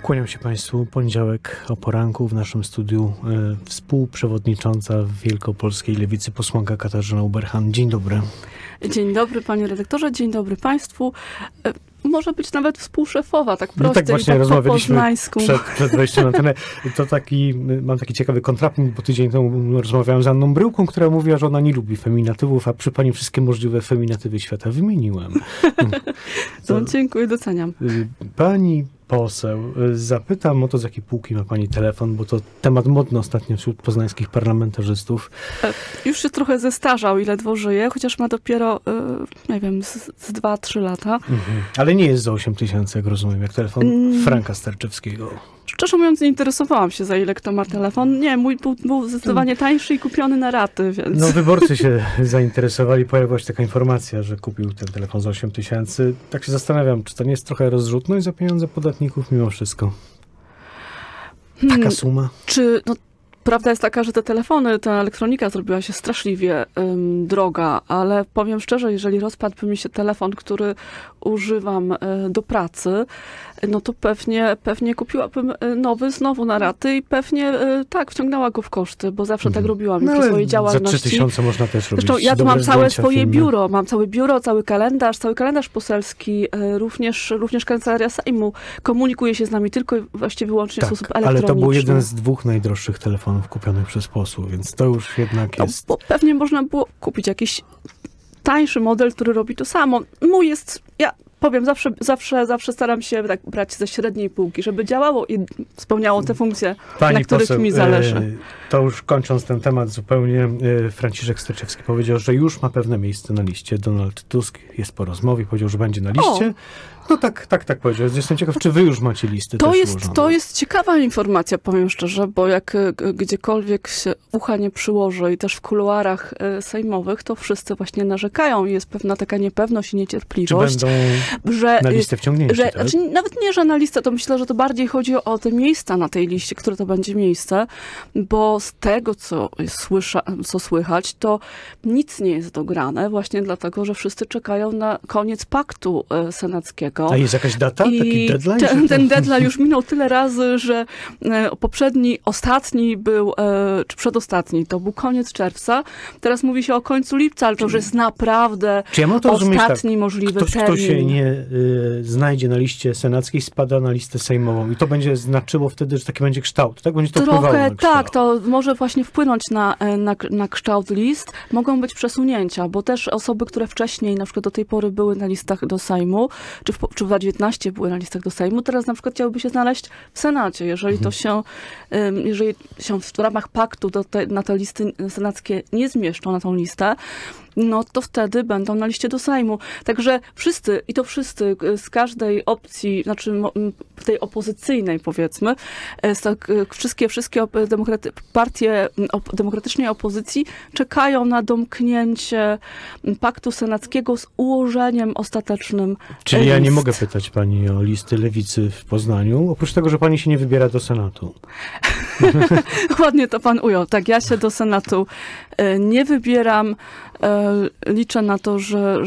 Kłaniam się Państwu. Poniedziałek o poranku w naszym studiu współprzewodnicząca Wielkopolskiej Lewicy posłanka Katarzyna Uberhan. Dzień dobry. Dzień dobry panie redaktorze, dzień dobry Państwu. Może być nawet współszefowa, tak prosto, tak właśnie tak rozmawialiśmy po poznańsku. Przed wejściem na antenę. To mam taki ciekawy kontrapunkt, bo tydzień temu rozmawiałem z Anną Bryłką, która mówiła, że ona nie lubi feminatywów, a przy pani wszystkie możliwe feminatywy świata wymieniłem. No, dziękuję, doceniam. Pani poseł, zapytam o to, z jakiej półki ma pani telefon, bo to temat modny ostatnio wśród poznańskich parlamentarzystów. Już się trochę zestarzał i ledwo żyje, chociaż ma dopiero, nie wiem, z 2-3 lata. Ale nie jest za 8 tysięcy, jak rozumiem, jak telefon Franka Sterczewskiego. Szczerze mówiąc, nie interesowałam się, za ile kto ma telefon. Nie, mój był zdecydowanie tańszy i kupiony na raty, więc... No, wyborcy się zainteresowali. Pojawiła się taka informacja, że kupił ten telefon za 8 tysięcy. Tak się zastanawiam, czy to nie jest trochę rozrzutność za pieniądze podatników mimo wszystko? Taka suma? Prawda jest taka, że te telefony, ta elektronika zrobiła się straszliwie droga, ale powiem szczerze, jeżeli rozpadłby mi się telefon, który używam do pracy, no to pewnie kupiłabym nowy znowu na raty i pewnie tak, wciągnęła go w koszty, bo zawsze tak robiłam przy swojej działalności. Za 3000 można też robić. Zresztą ja tu mam całe swoje biuro, mam całe biuro, cały kalendarz poselski, również kancelaria Sejmu komunikuje się z nami tylko i właściwie wyłącznie w sposób elektroniczny. Ale to był jeden z 2 najdroższych telefonów kupionych przez posłów, więc to już jednak jest... Bo pewnie można było kupić jakiś tańszy model, który robi to samo. Mój jest, ja powiem, zawsze staram się tak brać ze średniej półki, żeby działało i spełniało te funkcje, na których mi zależy. To już kończąc ten temat zupełnie, Franciszek Sterczewski powiedział, że już ma pewne miejsce na liście. Donald Tusk jest po rozmowie, powiedział, że będzie na liście. No tak powiedział. Jestem ciekaw, czy wy już macie listy To jest ciekawa informacja, powiem szczerze, bo jak gdziekolwiek się ucha nie przyłoży i też w kuluarach sejmowych, to wszyscy właśnie narzekają i jest pewna taka niepewność i niecierpliwość. Czy będą na listę wciągnięci, tak? Znaczy, nawet nie, że na listę, to myślę, że to bardziej chodzi o te miejsca na tej liście, które to będzie miejsce, bo z tego, co słychać, to nic nie jest dograne, właśnie dlatego, że wszyscy czekają na koniec paktu senackiego. A jest jakaś data? Taki deadline? Ten deadline już minął tyle razy, że ostatni był, czy przedostatni, to był koniec czerwca. Teraz mówi się o końcu lipca, ale to już jest naprawdę ostatni możliwy termin. Kto się nie znajdzie na liście senackiej, spada na listę sejmową. I to będzie znaczyło wtedy, że taki będzie kształt. Tak będzie to wpływało na kształt. Tak, to może właśnie wpłynąć na kształt list. Mogą być przesunięcia, bo też osoby, które wcześniej, na przykład do tej pory były na listach do Sejmu, czy w 2019 były na listach do Sejmu, teraz na przykład chciałyby się znaleźć w Senacie. Jeżeli się w ramach paktu na te listy senackie nie zmieszczą na tą listę, no to wtedy będą na liście do Sejmu. Także wszyscy z każdej opcji, znaczy tej opozycyjnej powiedzmy, wszystkie partie demokratycznej opozycji czekają na domknięcie paktu senackiego z ułożeniem ostatecznym. Czyli ja nie mogę pytać pani o listy lewicy w Poznaniu, oprócz tego, że pani się nie wybiera do Senatu. Ładnie to pan ujął. Tak, ja się do Senatu nie wybieram. Liczę na to, że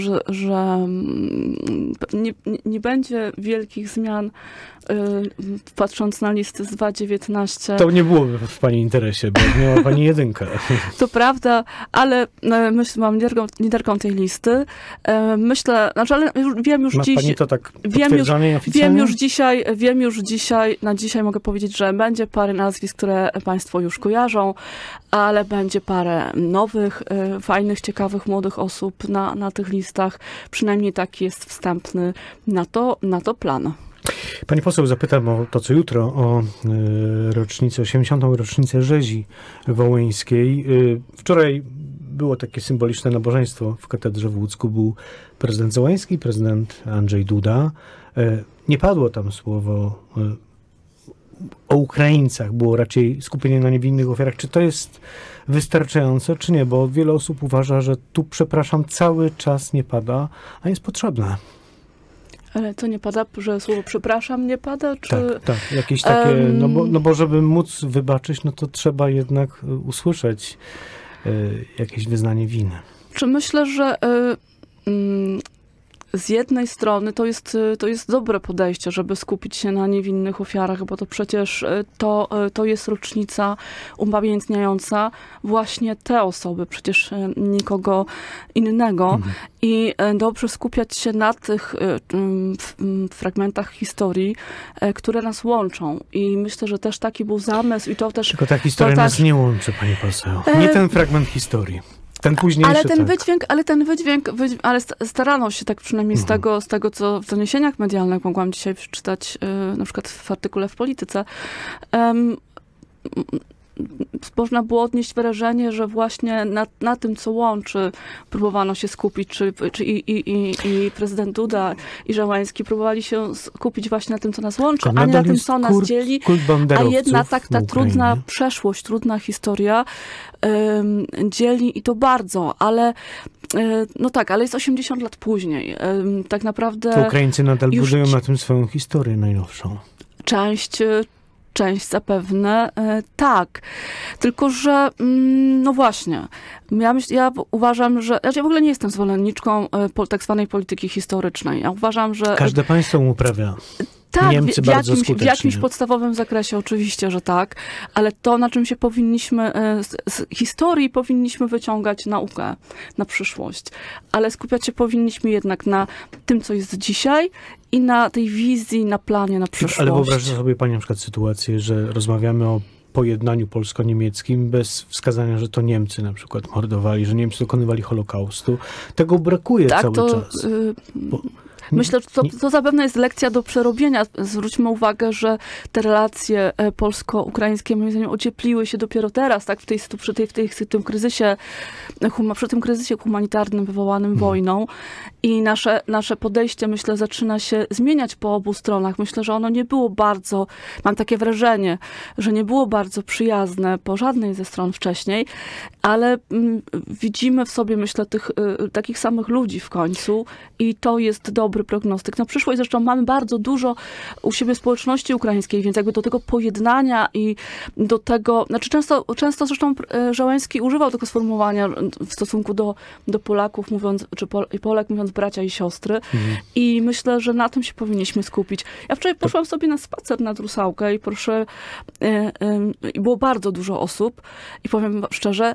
nie będzie wielkich zmian, patrząc na listy z 2019. To nie byłoby w pani interesie, bo miała pani jedynkę. To prawda, ale myślę, mam liderką tej listy. Myślę, znaczy, ale wiem już dziś... Ma pani to tak potwierdzone oficjalnie? Wiem już dzisiaj, na dzisiaj mogę powiedzieć, że będzie parę nazwisk, które państwo już kojarzą, ale będzie parę nowych, fajnych, ciekawych, młodych osób na tych listach. Przynajmniej taki jest wstępny na to plan. Pani poseł, zapytam o to, co jutro, o 80. rocznicę rzezi wołyńskiej. Wczoraj było takie symboliczne nabożeństwo w katedrze w Łódzku. Był prezydent Załęski, prezydent Andrzej Duda. Nie padło tam słowo o Ukraińcach, było raczej skupienie na niewinnych ofiarach. Czy to jest wystarczające, czy nie? Bo wiele osób uważa, że tu, przepraszam, cały czas nie pada, a jest potrzebne. Ale to nie pada, że słowo przepraszam nie pada? Czy... Tak. Jakieś takie, no bo żeby móc wybaczyć, no to trzeba jednak usłyszeć jakieś wyznanie winy. Czy myślę, że z jednej strony to jest dobre podejście, żeby skupić się na niewinnych ofiarach, bo to przecież to jest rocznica upamiętniająca właśnie te osoby, przecież nikogo innego. I dobrze skupiać się na tych fragmentach historii, które nas łączą. I myślę, że też taki był zamysł i to też... Tylko ta historia nas nie łączy, pani poseł. Nie ten fragment historii. Ten późniejszy, ale ten wydźwięk, ale starano się tak przynajmniej z tego, co w doniesieniach medialnych mogłam dzisiaj przeczytać, na przykład w artykule w Polityce, można było odnieść wrażenie, że właśnie na tym, co łączy, próbowano się skupić, i prezydent Duda, i Żeleński próbowali się skupić właśnie na tym, co nas łączy, a nie na tym, co nas dzieli. A jednak ta trudna przeszłość, trudna historia dzieli i to bardzo, ale no tak, ale jest 80 lat później. Tak naprawdę... To Ukraińcy nadal budują na tym swoją historię najnowszą. Część zapewne tak. Tylko, że no właśnie, ja uważam, że... Ja w ogóle nie jestem zwolenniczką tak zwanej polityki historycznej. Ja uważam, że... Każde państwo uprawia. Tak, Niemcy w jakimś podstawowym zakresie oczywiście, że tak, ale to, na czym się powinniśmy, z historii powinniśmy wyciągać naukę na przyszłość, ale skupiać się powinniśmy jednak na tym, co jest dzisiaj i na tej wizji, na planie na przyszłość. Ale wyobraża sobie pani na przykład sytuację, że rozmawiamy o pojednaniu polsko-niemieckim bez wskazania, że to Niemcy na przykład mordowali, że Niemcy dokonywali Holokaustu. Tego brakuje cały czas. Myślę, że to zapewne jest lekcja do przerobienia. Zwróćmy uwagę, że te relacje polsko-ukraińskie moim zdaniem ociepliły się dopiero teraz, tak, przy tym kryzysie humanitarnym wywołanym wojną. I nasze podejście, myślę, zaczyna się zmieniać po obu stronach. Myślę, że ono nie było bardzo, mam takie wrażenie, że nie było bardzo przyjazne po żadnej ze stron wcześniej, ale widzimy w sobie, myślę, tych takich samych ludzi w końcu i to jest dobry prognostyk na przyszłość. Zresztą mamy bardzo dużo u siebie społeczności ukraińskiej, więc jakby do tego pojednania i do tego, znaczy często zresztą Żeleński używał tego sformułowania w stosunku do Polaków, mówiąc, czy Polek mówiąc bracia i siostry. I myślę, że na tym się powinniśmy skupić. Ja wczoraj poszłam sobie na spacer nad Rusałkę i i było bardzo dużo osób i powiem szczerze,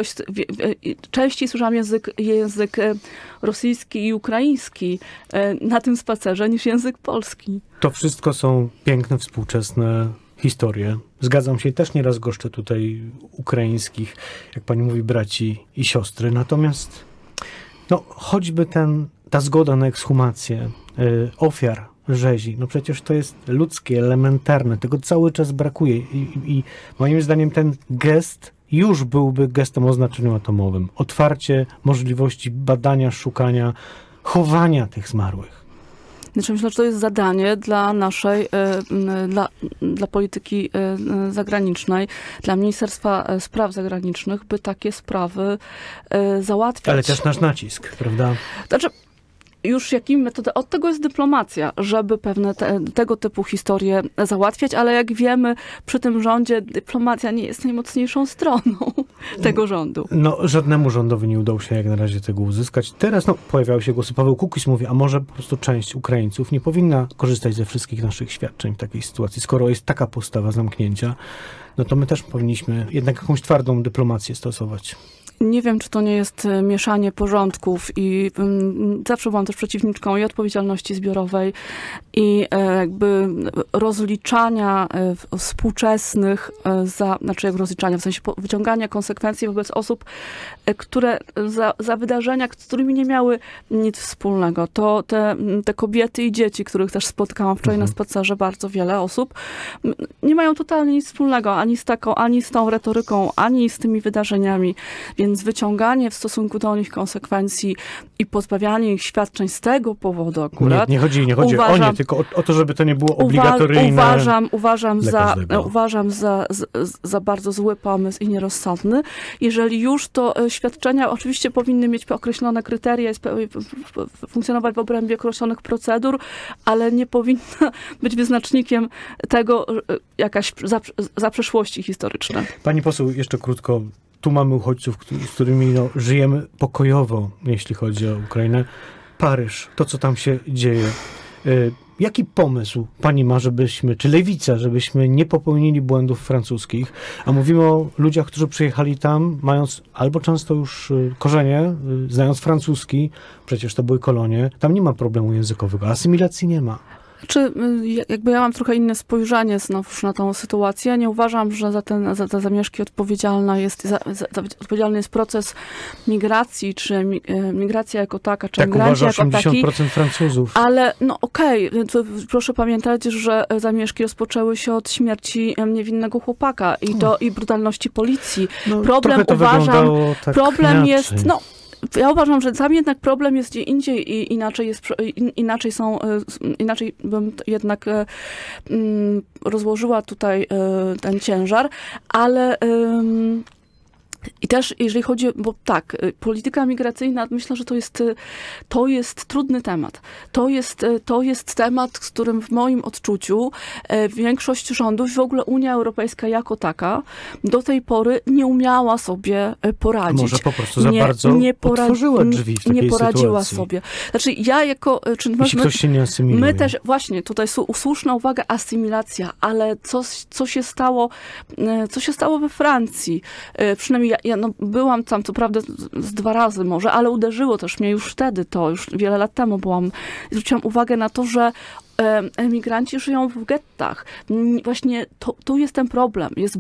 częściej słyszałam język rosyjski i ukraiński na tym spacerze niż język polski. To wszystko są piękne, współczesne historie. Zgadzam się, też nieraz goszczę tutaj ukraińskich, jak pani mówi, braci i siostry. Natomiast no, choćby ta zgoda na ekshumację ofiar rzezi, no przecież to jest ludzkie, elementarne. Tego cały czas brakuje. I moim zdaniem ten gest już byłby gestem o znaczeniu atomowym. Otwarcie możliwości badania, szukania, chowania tych zmarłych. Znaczy myślę, że to jest zadanie dla naszej, dla polityki zagranicznej, dla Ministerstwa Spraw Zagranicznych, by takie sprawy załatwiać. Ale też nasz nacisk, prawda? Znaczy, już jakim metodą, od tego jest dyplomacja, żeby pewne tego typu historie załatwiać, ale jak wiemy, przy tym rządzie dyplomacja nie jest najmocniejszą stroną tego rządu. No, żadnemu rządowi nie udało się jak na razie tego uzyskać. Teraz pojawiały się głosy. Paweł Kukiz mówi, a może po prostu część Ukraińców nie powinna korzystać ze wszystkich naszych świadczeń w takiej sytuacji. Skoro jest taka postawa zamknięcia, no to my też powinniśmy jednak jakąś twardą dyplomację stosować. Nie wiem, czy to nie jest mieszanie porządków i zawsze byłam też przeciwniczką i odpowiedzialności zbiorowej i jakby rozliczania współczesnych znaczy jak rozliczania, w sensie wyciągania konsekwencji wobec osób, które za wydarzenia, z którymi nie miały nic wspólnego. To te kobiety i dzieci, których też spotkałam wczoraj na spacerze, bardzo wiele osób, nie mają totalnie nic wspólnego ani z tą retoryką, ani z tymi wydarzeniami. Więc wyciąganie w stosunku do nich konsekwencji i pozbawianie ich świadczeń z tego powodu akurat... Nie chodzi o nie, tylko o to, żeby to nie było obligatoryjne. Uważam za bardzo zły pomysł i nierozsądny. Jeżeli już, to świadczenia oczywiście powinny mieć określone kryteria, funkcjonować w obrębie określonych procedur, ale nie powinna być wyznacznikiem tego jakaś zaprzeszłości historyczne. Pani poseł, jeszcze krótko. Tu mamy uchodźców, z którymi żyjemy pokojowo, jeśli chodzi o Ukrainę. Paryż, to co tam się dzieje. Jaki pomysł pani ma, czy lewica, żebyśmy nie popełnili błędów francuskich? A mówimy o ludziach, którzy przyjechali tam, mając albo często już korzenie, znając przecież to były kolonie. Tam nie ma problemu językowego, asymilacji nie ma. Jakby ja mam trochę inne spojrzenie znowuż na tą sytuację. Nie uważam, że za te zamieszki odpowiedzialny jest proces migracji, czy migracja jako taka, czy tak migranci uważa jako taki. 80% Francuzów. Ale proszę pamiętać, że zamieszki rozpoczęły się od śmierci niewinnego chłopaka i brutalności policji. Problem tak problem inaczej. jest, ja uważam, że tam jednak problem jest gdzie indziej i inaczej bym jednak rozłożyła tutaj ten ciężar, ale i też jeżeli chodzi, bo tak, polityka migracyjna, myślę, że to jest trudny temat. To jest temat, z którym w moim odczuciu większość rządów, w ogóle Unia Europejska jako taka, do tej pory nie umiała sobie poradzić. Może po prostu za bardzo otworzyła drzwi w takiej nie poradziła sytuacji. sobie. Znaczy ja jeśli ktoś się nie asymiluje. My też, właśnie, tutaj słuszna uwaga, asymilacja, ale co się stało we Francji? Przynajmniej ja byłam tam, co prawda z 2 razy może, ale uderzyło też mnie już wtedy już wiele lat temu zwróciłam uwagę na to, że emigranci żyją w gettach. Właśnie tu jest ten problem. Jest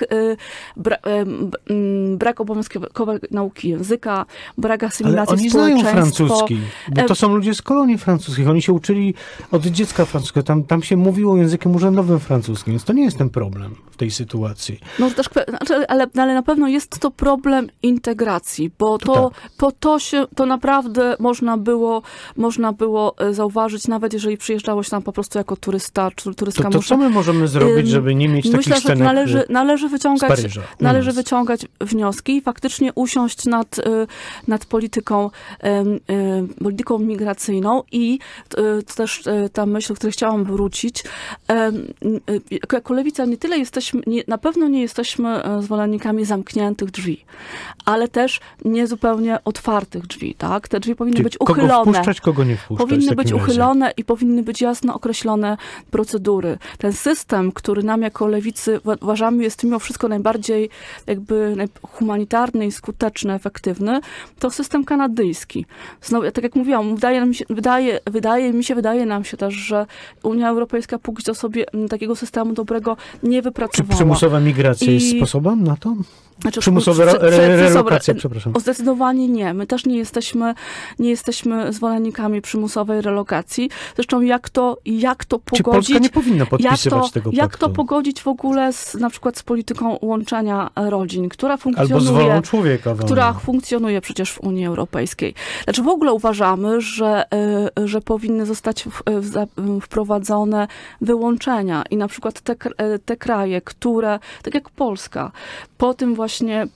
brak obowiązkowej nauki języka, brak asymilacji w społeczeństwa. Ale oni znają francuski, bo to są ludzie z kolonii francuskich. Oni się uczyli od dziecka francuskiego. Tam się mówiło językiem urzędowym francuskim, więc to nie jest ten problem w tej sytuacji. No też, ale na pewno jest to problem integracji, bo to naprawdę można było zauważyć, nawet jeżeli przyjeżdżało tam po prostu jako turysta, czy turyska. To co my możemy zrobić, żeby nie mieć takich scenek należy wyciągać wyciągać wnioski i faktycznie usiąść nad polityką migracyjną i to też ta myśl, o której chciałam wrócić. Jako lewica na pewno nie jesteśmy zwolennikami zamkniętych drzwi, ale też nie zupełnie otwartych drzwi, tak? Te drzwi powinny być uchylone. Kogo wpuszczać, kogo nie wpuszczać. Powinny być uchylone i powinny być jasno określone procedury. Ten system, który nam jako lewicy uważamy jest mimo wszystko najbardziej humanitarny i skuteczny, efektywny, to system kanadyjski. Znowu, tak jak mówiłam, wydaje nam się też, że Unia Europejska póki co sobie takiego systemu dobrego nie wypracowała. Czy przymusowa migracja jest sposobem na to? Znaczy, przymusowe relokacje, przepraszam. Zdecydowanie nie. My też nie jesteśmy zwolennikami przymusowej relokacji. Zresztą jak to pogodzić... Czy Polska nie powinna podpisywać tego paktu? Jak to pogodzić w ogóle na przykład z polityką łączenia rodzin, która funkcjonuje... Albo z wolą człowieka. Która funkcjonuje przecież w Unii Europejskiej. Znaczy w ogóle uważamy, że powinny zostać wprowadzone wyłączenia i na przykład te kraje, które, tak jak Polska, po tym właśnie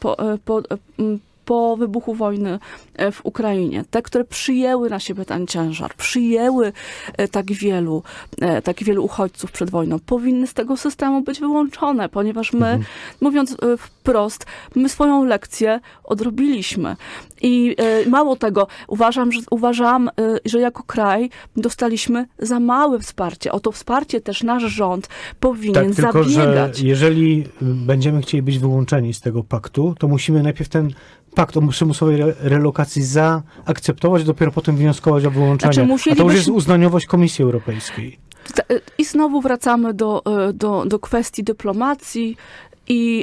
po wybuchu wojny w Ukrainie, te, które przyjęły na siebie ten ciężar, przyjęły tak wielu uchodźców przed wojną, powinny z tego systemu być wyłączone, ponieważ my, mówiąc wprost, my swoją lekcję odrobiliśmy. I mało tego, uważam, że jako kraj dostaliśmy za małe wsparcie. O to wsparcie też nasz rząd powinien tylko, zabiegać. Że jeżeli będziemy chcieli być wyłączeni z tego paktu, to musimy najpierw ten pakt o przymusowej relokacji zaakceptować, dopiero potem wnioskować o wyłączenie. Znaczy, a to już jest uznaniowość Komisji Europejskiej. I znowu wracamy do kwestii dyplomacji i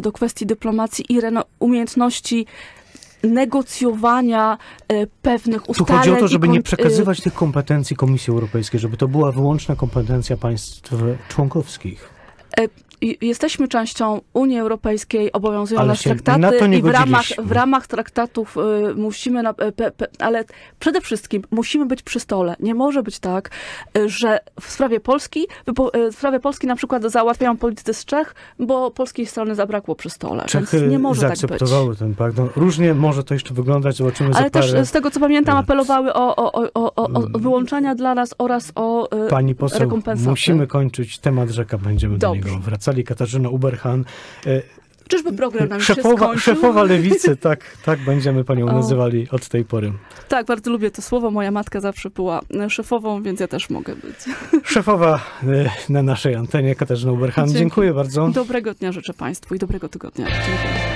umiejętności negocjowania pewnych ustaleń. Tu chodzi o to, żeby nie przekazywać tych kompetencji Komisji Europejskiej, żeby to była wyłączna kompetencja państw członkowskich. Jesteśmy częścią Unii Europejskiej, obowiązują nas traktaty i w ramach traktatów musimy, ale przede wszystkim musimy być przy stole. Nie może być tak, że w sprawie Polski na przykład załatwiają politycy z Czech, bo polskiej strony zabrakło przy stole. Czechy więc nie może zaakceptowały tak być. ten pakt. No, różnie może to jeszcze wyglądać, zobaczymy za ale parę... też z tego, co pamiętam, apelowały o wyłączenia dla nas oraz o Pani poseł, rekompensaty. musimy kończyć temat rzeka, będziemy do niego wracali. Katarzyna Uberhan. Czyżby program nam się skończył? Szefowa lewicy, tak będziemy panią nazywali od tej pory. Tak, bardzo lubię to słowo. Moja matka zawsze była szefową, więc ja też mogę być. Szefowa na naszej antenie, Katarzyna Uberhan. Dziękuję bardzo. Dobrego dnia życzę państwu i dobrego tygodnia. Dziękuję.